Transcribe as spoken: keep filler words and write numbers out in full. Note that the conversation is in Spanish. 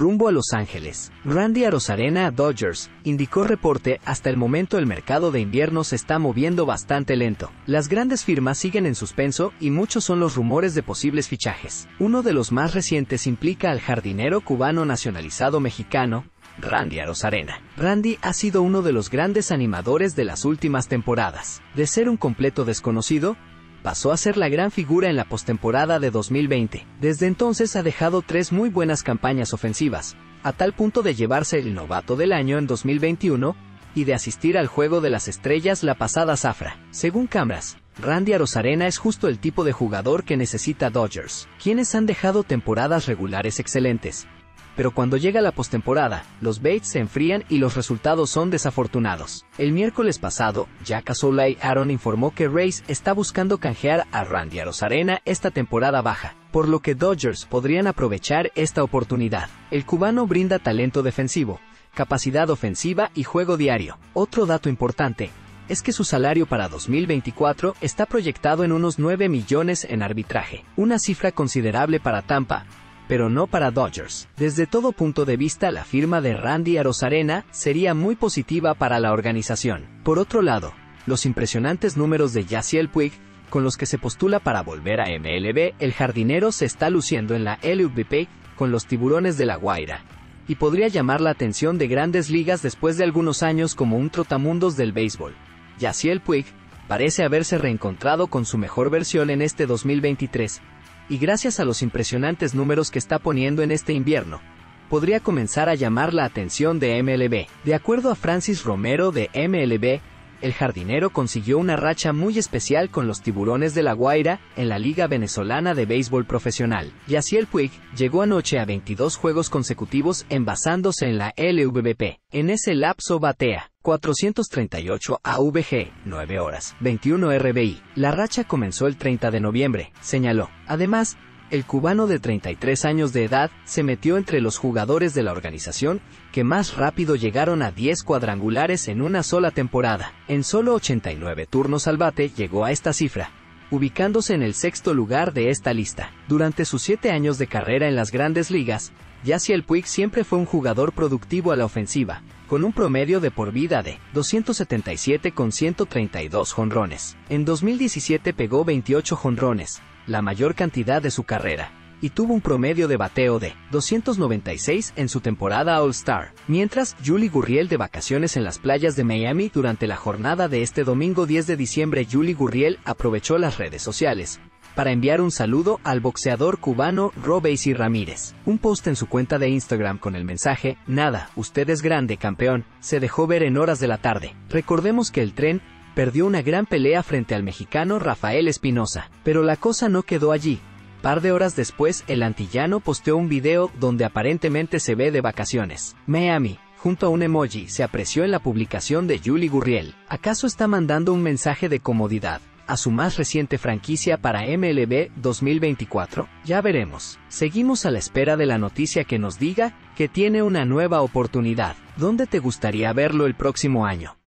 Rumbo a Los Ángeles. Randy Arozarena a Dodgers, indicó reporte. Hasta el momento el mercado de invierno se está moviendo bastante lento. Las grandes firmas siguen en suspenso y muchos son los rumores de posibles fichajes. Uno de los más recientes implica al jardinero cubano nacionalizado mexicano, Randy Arozarena. Randy ha sido uno de los grandes animadores de las últimas temporadas. De ser un completo desconocido, pasó a ser la gran figura en la postemporada de dos mil veinte. Desde entonces ha dejado tres muy buenas campañas ofensivas, a tal punto de llevarse el novato del año en dos mil veintiuno y de asistir al Juego de las Estrellas la pasada zafra. Según Cámaras, Randy Arozarena es justo el tipo de jugador que necesita Dodgers, quienes han dejado temporadas regulares excelentes. Pero cuando llega la postemporada, los Bates se enfrían y los resultados son desafortunados. El miércoles pasado, Jack Azolay Aaron informó que Rays está buscando canjear a Randy Arozarena esta temporada baja, por lo que Dodgers podrían aprovechar esta oportunidad. El cubano brinda talento defensivo, capacidad ofensiva y juego diario. Otro dato importante es que su salario para dos mil veinticuatro está proyectado en unos nueve millones en arbitraje, una cifra considerable para Tampa, pero no para Dodgers. Desde todo punto de vista, la firma de Randy Arozarena sería muy positiva para la organización. Por otro lado, los impresionantes números de Yasiel Puig, con los que se postula para volver a M L B, el jardinero se está luciendo en la L V P con los Tiburones de La Guaira, y podría llamar la atención de Grandes Ligas después de algunos años como un trotamundos del béisbol. Yasiel Puig parece haberse reencontrado con su mejor versión en este dos mil veintitrés, y gracias a los impresionantes números que está poniendo en este invierno, podría comenzar a llamar la atención de M L B. De acuerdo a Francis Romero de M L B, el jardinero consiguió una racha muy especial con los Tiburones de La Guaira en la Liga Venezolana de Béisbol Profesional. Yasiel Puig llegó anoche a veintidós juegos consecutivos envasándose en la L V P. En ese lapso batea cuatrocientos treinta y ocho A V G, nueve horas, veintiuno R B I. La racha comenzó el treinta de noviembre, señaló. Además, el cubano de treinta y tres años de edad se metió entre los jugadores de la organización que más rápido llegaron a diez cuadrangulares en una sola temporada. En solo ochenta y nueve turnos al bate llegó a esta cifra, ubicándose en el sexto lugar de esta lista. Durante sus siete años de carrera en las Grandes Ligas, Yasiel Puig siempre fue un jugador productivo a la ofensiva, con un promedio de por vida de doscientos setenta y siete con ciento treinta y dos jonrones. En dos mil diecisiete pegó veintiocho jonrones, la mayor cantidad de su carrera, y tuvo un promedio de bateo de doscientos noventa y seis en su temporada All-Star. Mientras, Yuli Gurriel de vacaciones en las playas de Miami durante la jornada de este domingo diez de diciembre, Yuli Gurriel aprovechó las redes sociales para enviar un saludo al boxeador cubano Robeisy Ramírez. Un post en su cuenta de Instagram con el mensaje, "Nada, usted es grande, campeón", se dejó ver en horas de la tarde. Recordemos que el Tren perdió una gran pelea frente al mexicano Rafael Espinosa, pero la cosa no quedó allí. Par de horas después, el antillano posteó un video donde aparentemente se ve de vacaciones. Miami, junto a un emoji, se apreció en la publicación de Yuli Gurriel. ¿Acaso está mandando un mensaje de comodidad a su más reciente franquicia para M L B dos mil veinticuatro? Ya veremos. Seguimos a la espera de la noticia que nos diga que tiene una nueva oportunidad. ¿Dónde te gustaría verlo el próximo año?